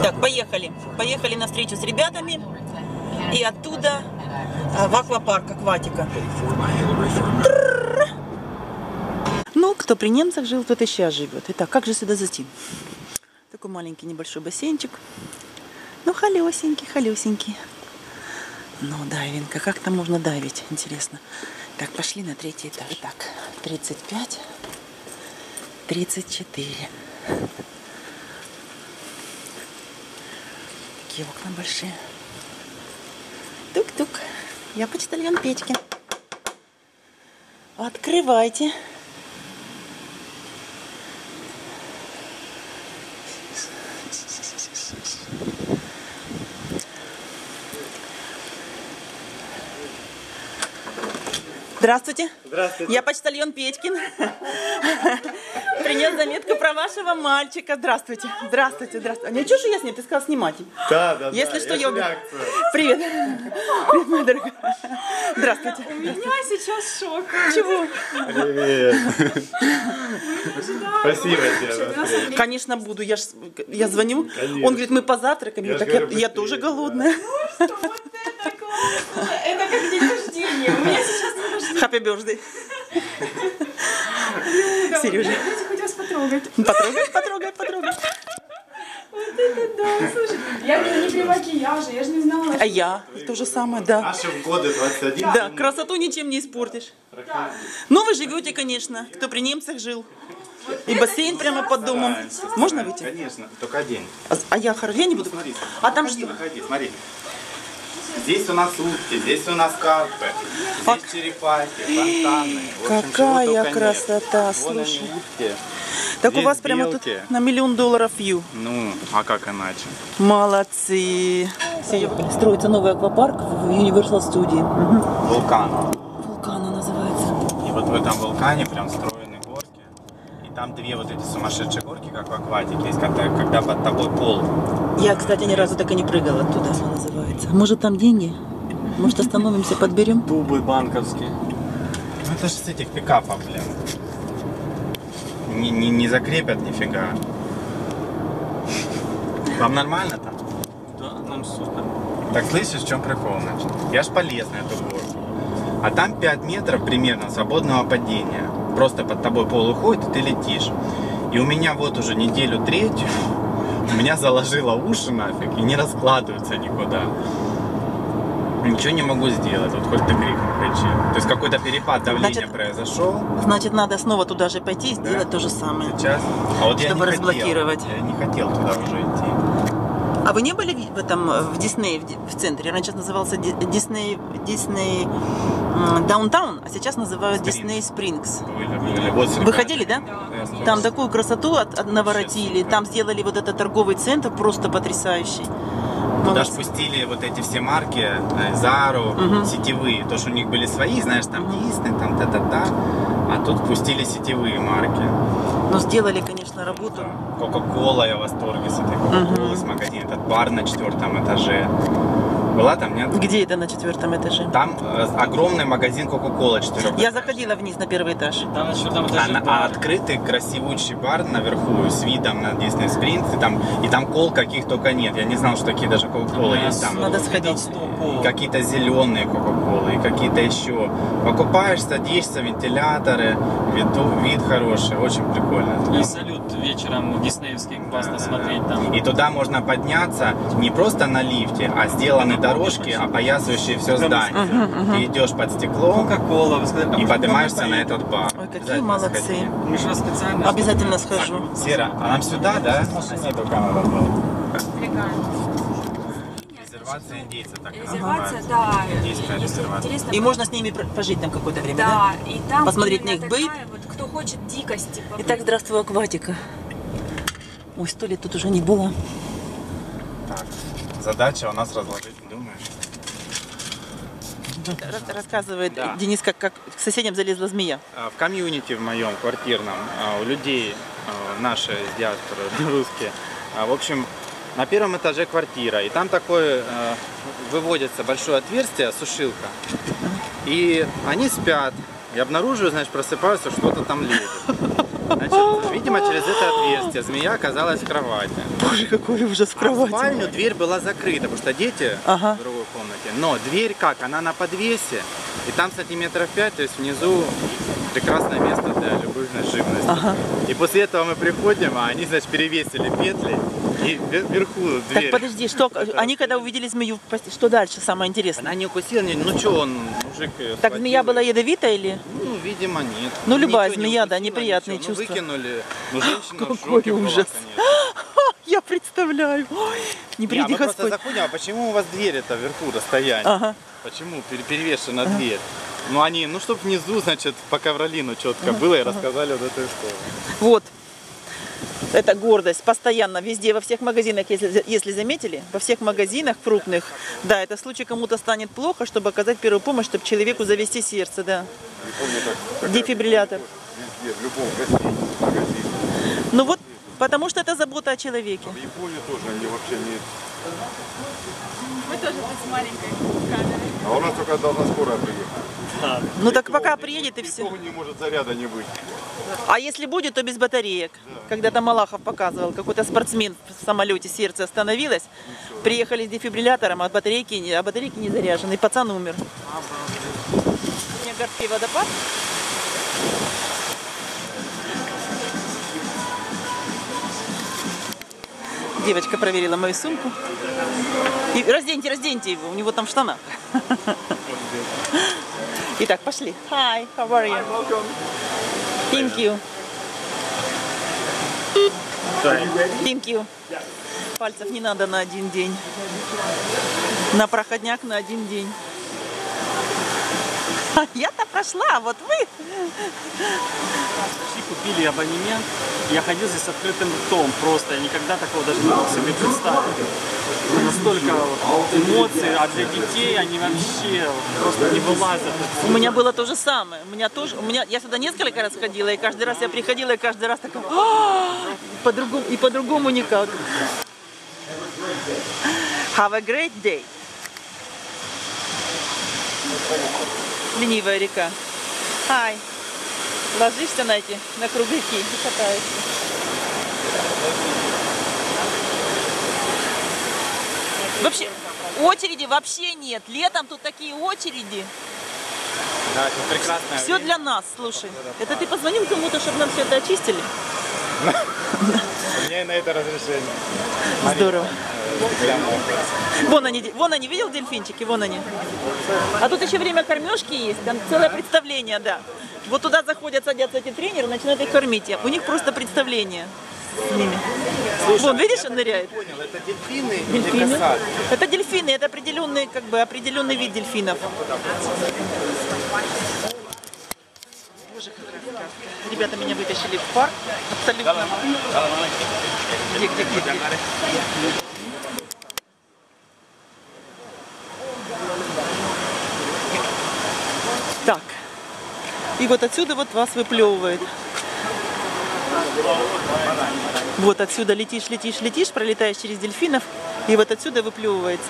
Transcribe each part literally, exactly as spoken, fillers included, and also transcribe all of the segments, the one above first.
Так, поехали. Поехали на встречу с ребятами. И оттуда в аквапарк, акватика. Ну, кто при немцах жил, тот и сейчас живет. Итак, как же сюда зайти? Такой маленький небольшой бассейнчик. Ну, холесенький, холесенький. Ну, дайвинг. А как там можно дайвить? Интересно. Так, пошли на третий этаж. Так, тридцать пять, тридцать четыре. Такие окна большие. Тук-тук. Я почтальон Петьки. Открывайте. Здравствуйте. Здравствуйте. Я почтальон Петькин. Принес заметку про вашего мальчика. Здравствуйте. Здравствуйте, здравствуйте. А ничего, что я с ним? Ты сказал снимать. Да, да, Если да. что, я... я... Привет. Привет, моя дорогая. Здравствуйте. У меня сейчас шок. Чего? Привет. Спасибо тебе. Конечно, буду. Я, ж, я звоню. Конечно. Он говорит, мы позавтракаем. Я, Я так, говорю, я, я быстрее, тоже да. голодная. Вот это классно. Это как день рождения. У меня сейчас день рождения. Happy birthday. Сережа. Дайте хоть вас потрогать. Потрогай, потрогай, потрогай. Вот это да, слушай. Я не при макияже, я же не знала. А я то же самое, да. Наши в годы двадцать один. Да, красоту ничем не испортишь. Ну, вы живете, конечно, кто при немцах жил. И бассейн прямо под домом. Можно выйти? Конечно, только день. А, а я хорошо, я не буду. Смотри, А там выходи, что? выходи, смотри. Здесь у нас утки, здесь у нас карпы, А- здесь черепахи, фонтаны. В общем, Какая чего только нет. красота, Вон они, слушай. утки. Так у Здесь вас прямо тут белки. на миллион долларов вью. Ну, а как иначе? Молодцы. Строится новый аквапарк в Universal Studio. Угу. Вулкан. Вулкана называется. И вот в этом вулкане прям встроены горки. И там две вот эти сумасшедшие горки, как в акватике, есть, когда, когда под тобой пол. Я, кстати, ни разу так и не прыгала туда, она называется. Может, там деньги? Может, остановимся, подберем? Тубы банковские. Ну это же с этих пикапов, блин. Не, не, не закрепят нифига. Вам нормально там? Да, нам супер. Так слышишь, в чем прикол, значит? Я ж полез на эту горку. А там пять метров примерно свободного падения. Просто под тобой пол уходит, и ты летишь. И у меня вот уже неделю третью, у меня заложило уши нафиг, и не раскладываются никуда. Ничего не могу сделать, вот хоть ты криком кричи. То есть какой-то перепад давления Значит, произошел. Значит, надо снова туда же пойти и сделать Да. то же самое. Сейчас. А вот Чтобы я не разблокировать. Хотел, я не хотел туда уже идти. А вы не были в этом, в Диснее, в, Ди- в центре? Раньше назывался Ди- Дисней, Дисней м, Даунтаун, а сейчас называют Спрингс. Дисней Спрингс. Были, были. Вот с Вы ребятами. ходили, да? Я слышал. Там такую красоту от, от- наворотили, там сделали вот этот торговый центр просто потрясающий. Туда ж Молодцы. пустили вот эти все марки, э, Зару, Мгм. сетевые. То, что у них были свои, знаешь, там Дисней, там та-та-та. А тут пустили сетевые марки. Ну, сделали, конечно, работу. Кока-кола, я в восторге с этой Кока-колы, Мгм. с магазина. Этот бар на четвертом этаже. Была там, нет? Где это на четвертом этаже? Там э, огромный магазин Кока-кола четырех. Я заходила вниз на первый этаж. Там на четвертом А, этаже на- а бар. открытый красивущий бар наверху с видом на Дисней Спрингс. И там, и там кол каких только нет. Я не знал, что такие даже Кока-колы есть там. Надо сходить. И какие-то зеленые кока-колы, и какие-то еще. Покупаешь, садишься, вентиляторы, вид, вид хороший, очень прикольно. И салют вечером диснеевский классно Да, смотреть там. И туда можно подняться не просто на лифте, а сделаны дорожки, опоясывающие все здание. Ты идешь под стеклом Кока-кола, вы сказали, а и мы поднимаешься туда на не этот бар. Ой, какие Обязательно молодцы. сходи. поедем. Мы же специально... Обязательно схожу. Сера, а нам сюда, да? Машиной только надо было. Резервация индейцев, так и Резервация, называется. да. Индейская Если резервация. интересно, И можно с ними пр- пожить там какое-то время, да? да, и там Посмотреть на именно их быт. такая вот, кто хочет дикости. побыть. Итак, здравствуй, акватика. Ой, сто лет тут уже не было. Так, задача у нас разложить, думаешь? Рас- Рассказывает Да. Денис, как, как к соседям залезла змея. А, В комьюнити в моем квартирном а, у людей, а, наши из диаспоры, русские, а, в общем, на первом этаже квартира, и там такое а, выводится большое отверстие, сушилка, и они спят, и обнаруживаю, значит, просыпаются, что-то там лезет. Значит, видимо, через это отверстие змея оказалась в кровати. Боже, какой ужас в А в кровати. спальню дверь была закрыта, потому что дети Ага. в другой комнате. Но дверь как? Она на подвесе, и там сантиметров пять, то есть внизу прекрасное место для любых живностей. Ага. И после этого мы приходим, а они, значит, перевесили петли и ве- вверху Так дверь. подожди, что, они когда увидели змею в постели, что дальше самое интересное? Она не укусила, не- ну что он, мужик её Так змея схватил была и- ядовитая или? Ну, видимо, нет. Ну, любая Ничего не змея, да, укусила, неприятные ничего. Ну, чувства. выкинули, ну, женщина в Какой шоке была, ужас. конечно. Я представляю. Ой, не Не, а приди мы просто Господь. заходим, а почему у вас дверь это вверху расстояние? Ага. Почему пере- перевешена дверь? Ну они, ну чтоб внизу, значит, по ковролину четко было и рассказали вот эту историю. Вот. Это гордость. Постоянно, везде, во всех магазинах, если, если заметили, во всех магазинах крупных, да, это в случае кому-то станет плохо, чтобы оказать первую помощь, чтобы человеку завести сердце, да. Дефибриллятор. Везде, в любом гостинице, магазине. Ну вот, потому что это забота о человеке. В Японии тоже они вообще не... Мы тоже тут с маленькой камерой. А у нас только должна скорая приехать. Ну так пока приедет и все. Никого не может заряда не быть. А если будет, то без батареек. Когда-то Малахов показывал, какой-то спортсмен в самолете, сердце остановилось, приехали с дефибриллятором, а батарейки, не- а батарейки не заряжены, и пацан умер. Ниагарский водопад. Девочка проверила мою сумку. И разденьте, разденьте его, у него там в штанах. Итак, пошли. Hi, how are you? Thank you. Thank you. Пальцев не надо на один день. На проходняк на один день. А я-то прошла, а вот вы. Пришли, купили абонемент. Я ходил здесь с открытым ртом просто. Я никогда такого даже не мог себе представить. Настолько вот эмоций, а для детей они вообще просто не вылазят. У меня было то же самое. У меня тоже, у меня, я сюда несколько раз ходила, и каждый раз я приходила, и каждый раз такая, «А!» по-другому, и по-другому никак. Have a great day. Ленивая река. Hi. Ложишься на эти, на кругляки и катаешься. Вообще, очереди вообще нет. Летом тут такие очереди. Да, это прекрасное Все время. для нас, слушай. Это ты позвонил кому-то, чтобы нам все это очистили? У меня и на это разрешение. Здорово. Вон они, вон они, видел дельфинчики? Вон они. А тут еще время кормежки есть, там целое представление, да. Вот туда заходят, садятся эти тренеры, начинают их кормить. У них просто представление с ними. Вон, видишь, он ныряет. Понял, это дельфины, или Дельфины. касатки? Это дельфины, это определенный, как бы, определенный вид дельфинов. Боже, какая сказка. Ребята меня вытащили в парк. Абсолютно. Где, где, где, где? Так. И вот отсюда вот вас выплевывает. Вот отсюда летишь, летишь, летишь, пролетаешь через дельфинов, и вот отсюда выплевывается.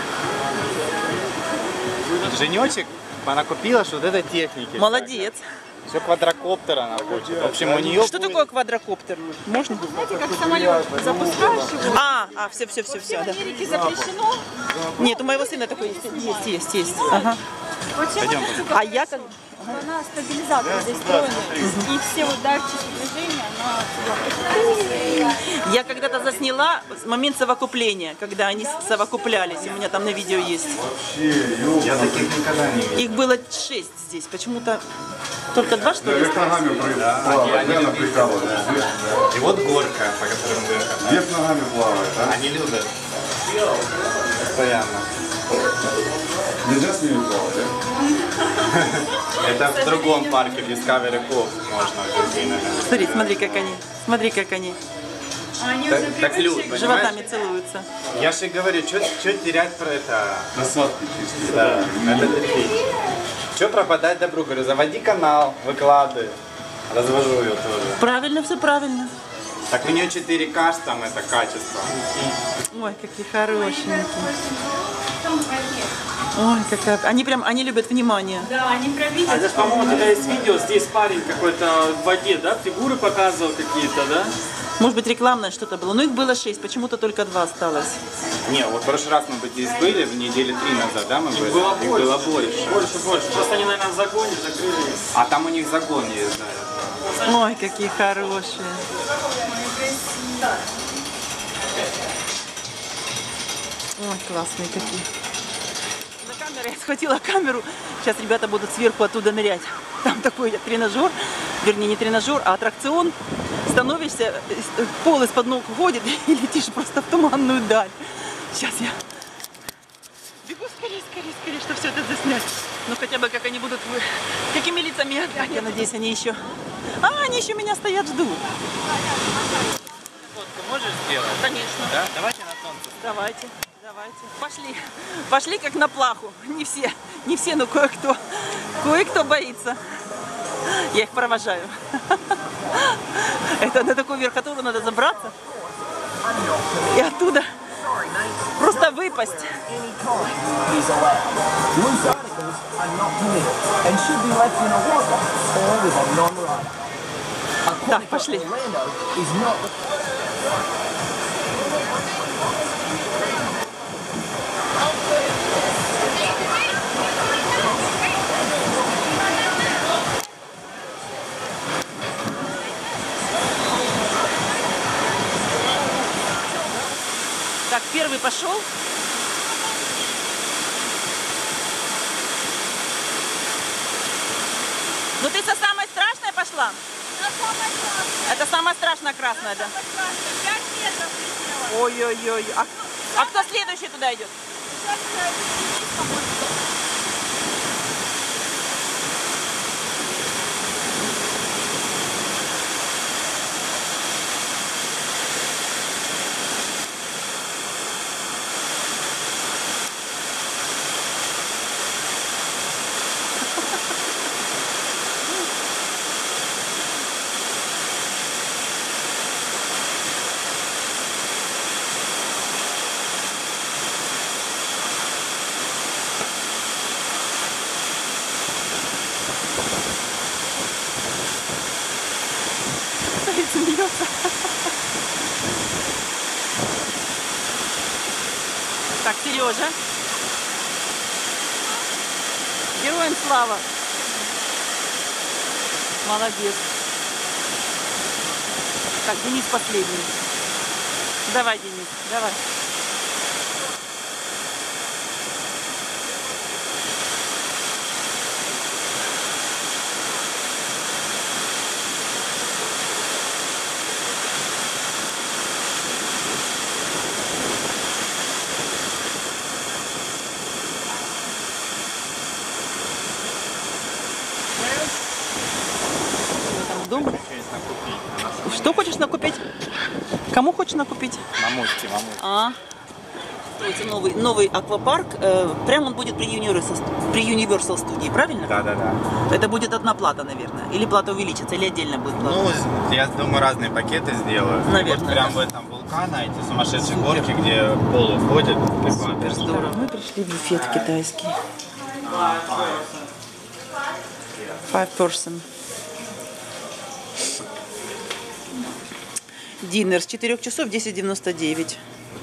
Женечек, она купила что вот этой техники. Молодец. Все квадрокоптер она хочет. В общем, у нее Что такое квадрокоптер? Можно? Знаете, как самолет запускаешь его? А, а, все, все, все, все, В да. Америке запрещено. Нет, у моего сына такой есть, есть, есть, есть. Ага. Вообще Пойдем. вот эта штука, А я как... она стабилизатор здесь встроенный. И все вот датчики движения, она... Я когда-то засняла момент совокупления, когда они совокуплялись. У меня там на видео есть. Я таких никогда не видел. Их было шесть здесь. Почему-то только два, что ли? Вверх ногами плавает, да, она прикалывается. И вот горка, по которой мы будем кататься. Вверх ногами плавает, а? Они любят. Постоянно. Нельзя с ними плавать, да? Это в другом парке, в Discovery Cove можно с дельфинами. Смотри, смотри, как они. Смотри, как они Они Так, уже так Люд, привыкли. животами понимаешь? целуются. Я же и говорю, что терять про это? Насадки чистые. Да, это дельфин. Что пропадать добру? Говорю, заводи канал, выкладывай. Развожу ее тоже. Правильно, все правильно. Так у нее четыре ка там это качество. Ой, какие хорошенькие. Ой, какая... Они прям, они любят внимание. Да, они прям А видят. это, по-моему, тогда есть видео, здесь парень какой-то в воде, да, фигуры показывал какие-то, да? Может быть, рекламное что-то было. Но их было шесть, почему-то только два осталось. Не, вот в прошлый раз мы бы здесь были, в недели три назад, да, мы были? Было Их больше. было больше. Больше, больше. Сейчас они, наверное, в загоне закрыли. А там у них загон есть, да. Ой, какие хорошие. Ой, классные какие. На камеру я схватила камеру. Сейчас ребята будут сверху оттуда нырять. Там такой тренажер, вернее не тренажер, а аттракцион. Становишься, пол из-под ног уходит и летишь просто в туманную даль. Сейчас я бегу скорее, скорее, скорее, чтобы все это заснять. Ну хотя бы как они будут, какими лицами я, я надеюсь, они еще... А, они еще меня стоят, ждут. Фотку можешь сделать? Конечно. Да? Давайте на солнце. Давайте, давайте. Пошли. Пошли как на плаху. Не все, не все, но кое-кто. Кое-кто боится. Я их провожаю. Это на такую верхотуру надо забраться. И оттуда просто выпасть. He's allowed. Loose articles are not permitted and should be left in a locker or with a non-rider. Так, пошли. Orlando is not the Так, первый пошел. Ну ты со самой страшной пошла? Это самая страшная красная, да? пять метров летела. Ой-ой-ой. А, а кто следующий туда идет? Сейчас, э, Денис, по-моему. Смеется. Так, Сережа. Героям слава. Молодец. Так, Денис последний. Давай, Денис, давай. Дом. Что хочешь накупить? Кому хочешь накупить? Мамусти, мамусти. А, это новый, новый аквапарк. Э, прям он будет при Universal, при Universal студии, правильно? Да, да, да. Это будет одна плата, наверное. Или плата увеличится, или отдельно будет плата. Ну, я думаю, разные пакеты сделаю. Наверное. Вот прям в этом вулкане, эти сумасшедшие горки, где пол уходит. Супер здорово. Мы пришли в буфет китайский. Five person. Динер с четырёх часов десять девяносто девять.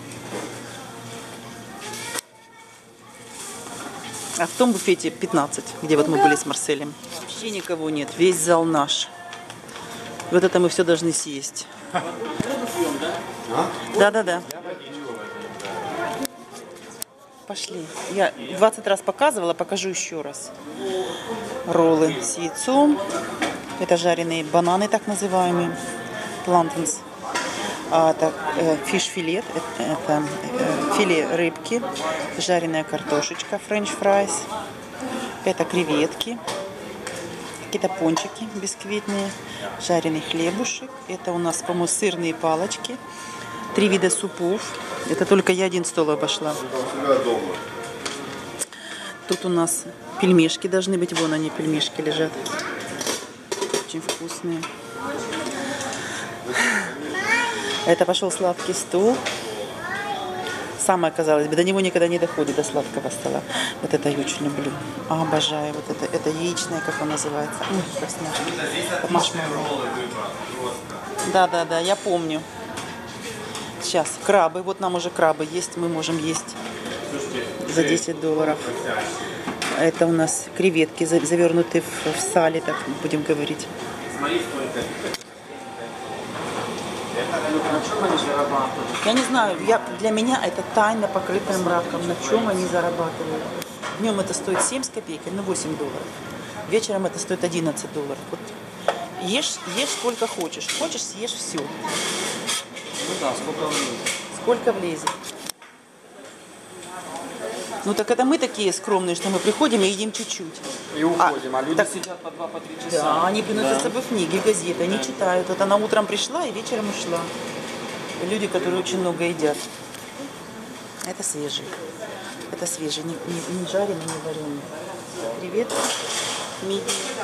А в том буфете пятнадцать, где вот мы были с Марселем. Вообще никого нет, весь зал наш. Вот это мы все должны съесть. Да-да-да. Пошли. Я двадцать раз показывала, покажу еще раз. Роллы с яйцом. Это жареные бананы, так называемые. Плантенс. А, так, э, фиш-филет. Это, это э, филе рыбки. Жареная картошечка, френч-фрайс. Это креветки. Какие-то пончики бисквитные. Жареный хлебушек. Это у нас, по-моему, сырные палочки. Три вида супов. Это только я один стол обошла. Тут у нас пельмешки должны быть. Вон они, пельмешки лежат. Очень вкусные. Это пошел сладкий стол. самое, казалось бы, до него никогда не доходит, до сладкого стола. Вот это я очень люблю. Обожаю. Вот это, это яичное, как оно называется. Ой, вкусняшка. Маршмеллоу. Да, да, да, я помню. Сейчас, крабы. Вот нам уже крабы есть, мы можем есть за десять долларов. Это у нас креветки, завернутые в, в сале, так будем говорить. На чем они зарабатывают? Я не знаю, я, для меня это тайна, покрытая мраком, на чем они зарабатывают. Днем это стоит семь с копейками, ну восемь долларов. Вечером это стоит одиннадцать долларов. Вот. Ешь, ешь сколько хочешь. Хочешь, съешь все. Ну да, сколько влезет. Сколько влезет. Ну так это мы такие скромные, что мы приходим и едим чуть-чуть. И уходим, а, А, люди так, сидят по два-три часа. да, они приносят с собой книги, газеты, они читают. Вот она утром пришла и вечером ушла. Люди, которые очень много едят. Это свежий. Это свежий, не, не, не жареный, не вареный. Креветки, мидии.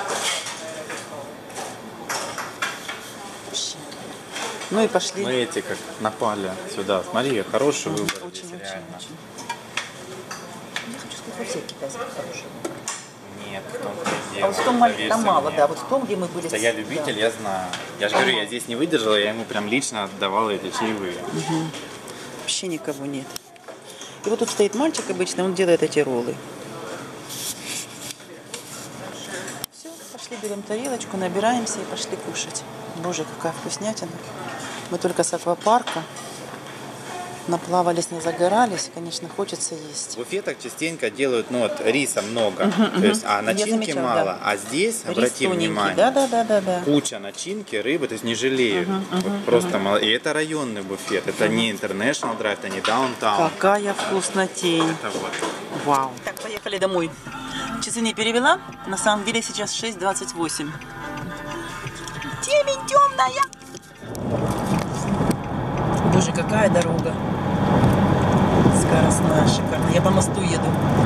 Ну и пошли. Мы эти как напали сюда. Смотри, хороший выбор. Очень, здесь, очень, реально. очень. Я хочу сказать, во всех китайских хороших. Нет, в том-то и дело. А вот в том маленьком Поверьте мало, мне. да. Вот в том, где мы были. Да я да. любитель, я знаю. Я же говорю, я здесь не выдержала, я ему прям лично отдавала эти чаевые. Вообще никого нет. И вот тут стоит мальчик обычно, он делает эти роллы. Все, пошли, берем тарелочку, набираемся и пошли кушать. Боже, какая вкуснятина. Мы только с аквапарка. Наплавались, не загорались, конечно, хочется есть. В буфетах частенько делают, ну вот, риса много, то есть, а начинки замечала, мало. да. А здесь, Рис обрати тоненький, внимание, да, да, да, да, да. куча начинки, рыбы, то есть не жалеют. Вот просто мало. И это районный буфет, это не International Drive, это не Downtown. Какая вкуснотень. Это вот. Вау. Так, поехали домой. Часы не перевела. На самом деле сейчас шесть двадцать восемь. Темень темная. Боже, какая дорога. Скоростная, шикарная. Я по мосту еду.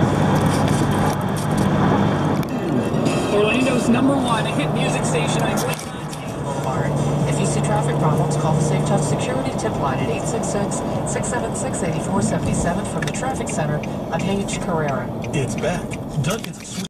Orlando's number one hit music station on Boulevard. If you see traffic problems, call the Safe Touch Security tip line at eight six six, six seven six, eight four seven seven from the traffic center on H. Carrera. It's back. Dunkin's